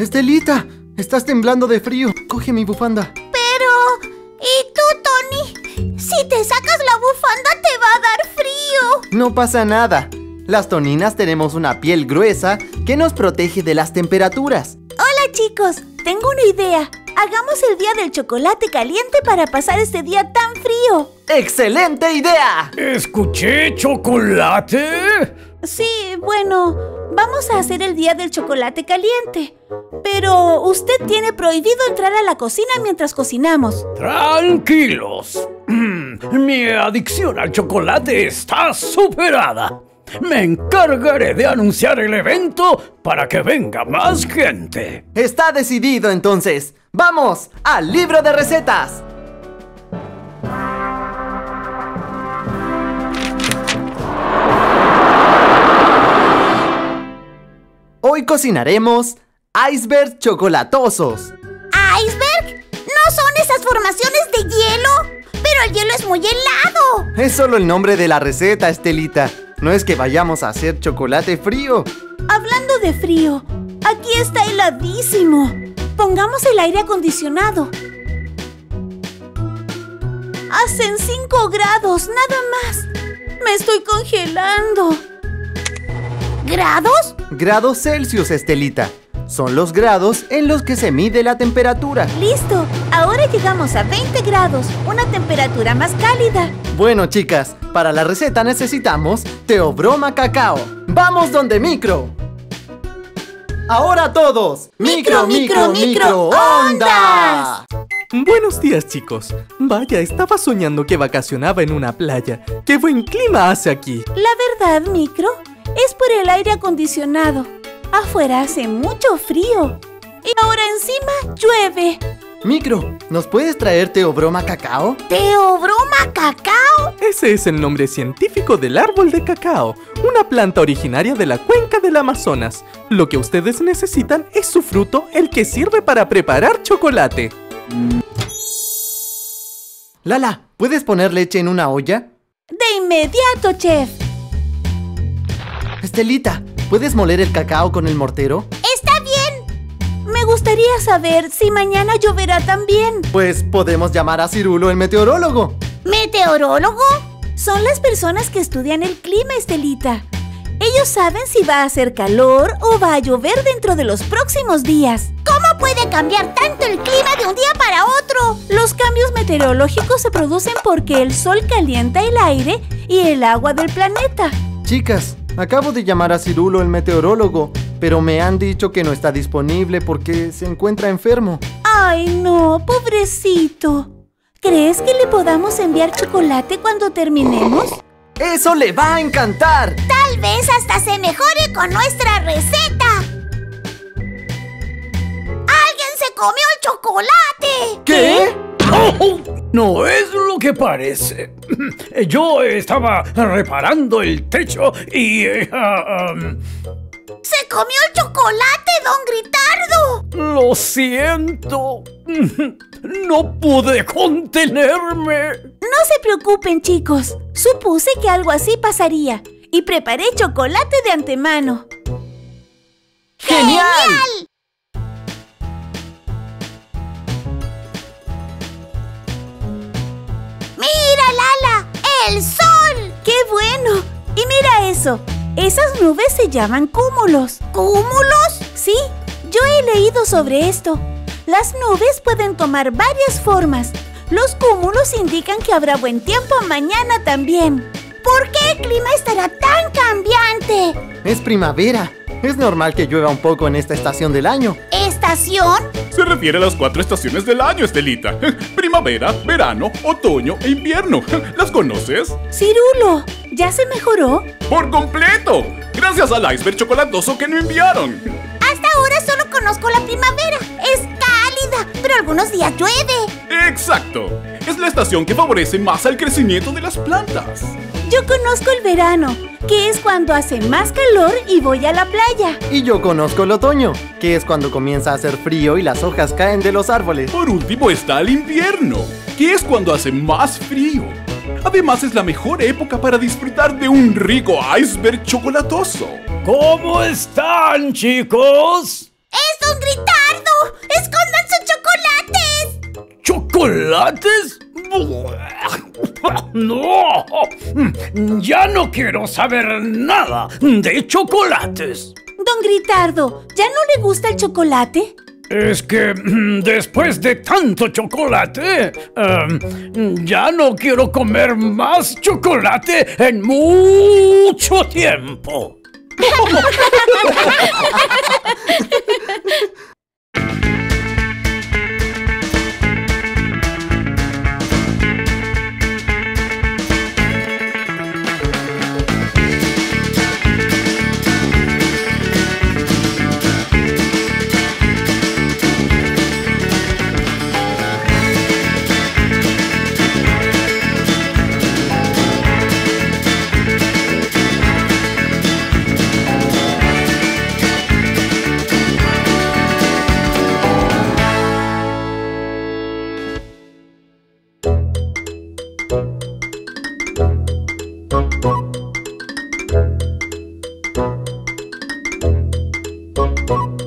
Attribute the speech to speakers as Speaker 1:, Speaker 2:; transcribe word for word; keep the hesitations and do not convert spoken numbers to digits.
Speaker 1: Estelita, estás temblando de frío. Coge mi bufanda.
Speaker 2: Pero... ¿y tú, Tony? Si te sacas la bufanda te va a dar frío.
Speaker 1: No pasa nada. Las toninas tenemos una piel gruesa que nos protege de las temperaturas.
Speaker 2: Hola, chicos. Tengo una idea. Hagamos el día del chocolate caliente para pasar este día tan frío.
Speaker 1: ¡Excelente idea!
Speaker 3: ¿Escuché chocolate?
Speaker 2: Sí, bueno, vamos a hacer el día del chocolate caliente. Pero usted tiene prohibido entrar a la cocina mientras cocinamos.
Speaker 3: Tranquilos. Mi adicción al chocolate está superada. Me encargaré de anunciar el evento para que venga más gente.
Speaker 1: Está decidido entonces. ¡Vamos al libro de recetas! Hoy cocinaremos iceberg chocolatosos.
Speaker 2: ¿Iceberg? ¿No son esas formaciones de hielo? Pero el hielo es muy helado.
Speaker 1: Es solo el nombre de la receta, Estelita. No es que vayamos a hacer chocolate frío.
Speaker 2: Hablando de frío, aquí está heladísimo. Pongamos el aire acondicionado. Hacen cinco grados, nada más. Me estoy congelando. ¿Grados?
Speaker 1: Grados Celsius, Estelita. Son los grados en los que se mide la temperatura.
Speaker 2: Listo. Ahora llegamos a veinte grados, una temperatura más cálida.
Speaker 1: Bueno, chicas, para la receta necesitamos Teobroma cacao. ¡Vamos donde Micro! ¡Ahora todos!
Speaker 2: ¡Micro, micro, micro, ondas!
Speaker 4: Buenos días, chicos. Vaya, estaba soñando que vacacionaba en una playa. ¡Qué buen clima hace aquí!
Speaker 2: La verdad, Micro, es por el aire acondicionado. Afuera hace mucho frío. Y ahora encima llueve.
Speaker 1: Micro, ¿nos puedes traer Teobroma cacao?
Speaker 2: ¿Teobroma cacao?
Speaker 4: Ese es el nombre científico del árbol de cacao, una planta originaria de la cuenca del Amazonas. Lo que ustedes necesitan es su fruto, el que sirve para preparar chocolate.
Speaker 1: Lala, ¿puedes poner leche en una olla?
Speaker 2: De inmediato, chef.
Speaker 1: Estelita, ¿puedes moler el cacao con el mortero?
Speaker 2: Está bien. Me gustaría saber si mañana lloverá también.
Speaker 1: Pues podemos llamar a Cirulo, el meteorólogo.
Speaker 2: ¿Meteorólogo? Son las personas que estudian el clima, Estelita. Ellos saben si va a hacer calor o va a llover dentro de los próximos días. ¿Cómo puede cambiar tanto el clima de un día para otro? Los cambios meteorológicos se producen porque el sol calienta el aire y el agua del planeta.
Speaker 1: Chicas, acabo de llamar a Cirulo, el meteorólogo, pero me han dicho que no está disponible porque se encuentra enfermo.
Speaker 2: ¡Ay, no! ¡Pobrecito! ¿Crees que le podamos enviar chocolate cuando terminemos?
Speaker 1: ¡Eso le va a encantar!
Speaker 2: ¡Tal vez hasta se mejore con nuestra receta! ¡Alguien se comió el chocolate!
Speaker 1: ¿Qué?
Speaker 3: Oh, no es lo que parece. Yo estaba reparando el techo y... Uh, um...
Speaker 2: ¡Se comió el chocolate, don Gritardo!
Speaker 3: Lo siento. No pude contenerme.
Speaker 2: No se preocupen, chicos. Supuse que algo así pasaría y preparé chocolate de antemano.
Speaker 1: ¡Genial!
Speaker 2: ¡Genial! ¡Mira, Lala! ¡El sol! ¡Qué bueno! Y mira eso. Esas nubes se llaman cúmulos. ¿Cúmulos? Sí, yo he leído sobre esto. Las nubes pueden tomar varias formas. Los cúmulos indican que habrá buen tiempo mañana también. ¿Por qué el clima estará tan cambiante?
Speaker 1: Es primavera. Es normal que llueva un poco en esta estación del año.
Speaker 2: ¿Estación?
Speaker 5: Se refiere a las cuatro estaciones del año, Estelita. Primavera, verano, otoño e invierno. ¿Las conoces?
Speaker 2: Cirulo, ¿ya se mejoró?
Speaker 5: ¡Por completo! Gracias al iceberg chocolatoso que me enviaron.
Speaker 2: Hasta ahora solo conozco la primavera. Es cálida, pero algunos días llueve.
Speaker 5: ¡Exacto! Es la estación que favorece más al crecimiento de las plantas.
Speaker 2: Yo conozco el verano, que es cuando hace más calor y voy a la playa.
Speaker 1: Y yo conozco el otoño, que es cuando comienza a hacer frío y las hojas caen de los árboles.
Speaker 5: Por último está el invierno, que es cuando hace más frío. Además es la mejor época para disfrutar de un rico iceberg chocolatoso.
Speaker 3: ¿Cómo están, chicos?
Speaker 2: ¡Es don Gritardo! ¡Escondan sus chocolates!
Speaker 3: ¿Chocolates? ¡No! Ya no quiero saber nada de chocolates.
Speaker 2: Don Gritardo, ¿ya no le gusta el chocolate?
Speaker 3: Es que después de tanto chocolate, um, ya no quiero comer más chocolate en mucho tiempo.
Speaker 1: Thank you.